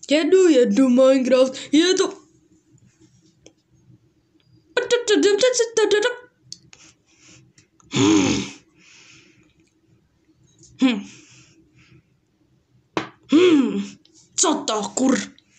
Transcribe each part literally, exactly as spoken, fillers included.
Jedu, jedu Minecraft, je to... Hmm. Hmm. Hmm. Co to, kur...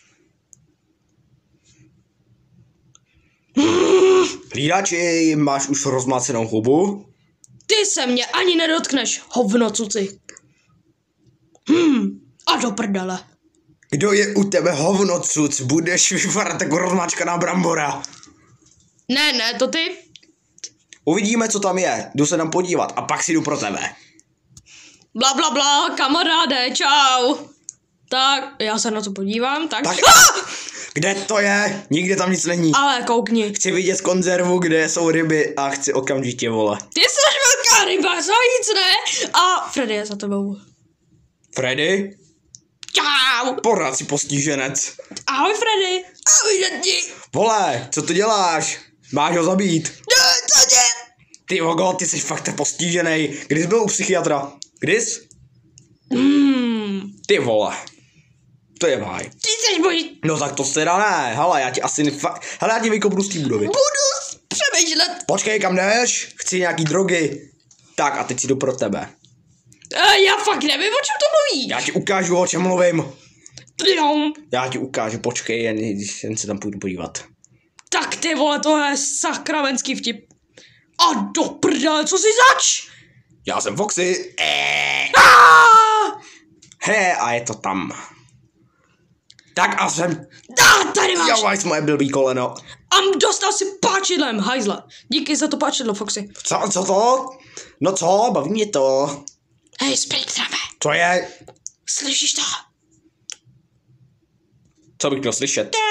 Hmm. Hlídači, máš už rozmácenou hubu? Ty se mě ani nedotkneš, hovno cuci. Hmm. A do prdele. Kdo je u tebe hovno cuc? Budeš vypadat jako rozmáčkaná brambora. Ne, ne, to ty. Uvidíme, co tam je. Jdu se tam podívat a pak si jdu pro tebe. Bla, bla, bla, kamaráde, čau. Tak, já se na to podívám, tak. Tak, Ah! kde to je? Nikde tam nic není. Ale koukni. Chci vidět konzervu, kde jsou ryby a chci okamžitě, vole. Ty jsi velká ryba, co víc, ne? A Freddy je za tebou. Freddy? Čau. Pořád si postiženec. Ahoj, Freddy. Ahoj, děti. Vole, co ty děláš? Máš ho zabít. Ne, co tě? Ty vogo, ty jsi fakt postižený. Kdy jsi byl u psychiatra? Kdy jsi? Hmm. Ty vole. To je báj. Ty jsi můj. No tak to teda ne. Hele, já ti asi nefakt... Hele, já ti vykopnu z té budovy. Budu přemýšlet. Počkej, kam jdeš? Chci nějaký drogy. Tak a teď si jdu pro tebe. A já fakt nevím, o čem to mluví. Já ti ukážu, o čem mluvím. Jo. Já ti ukážu, počkej, jen, jen se tam půjdu podívat. Tak ty vole, to je sakravenský vtip. A do prdele, co jsi zač? Já jsem Foxy. Eee. Ah! He, a je to tam. Tak a jsem... Dá, tady máš. Jo, máš moje blbý koleno. A dostal si páčidlem, hajzla. Díky za to páčidlo, Foxy. Co, co to? No co, baví mě to. Hej, Springtrave. Co je? Slyšíš to? Co bych měl slyšet? Da,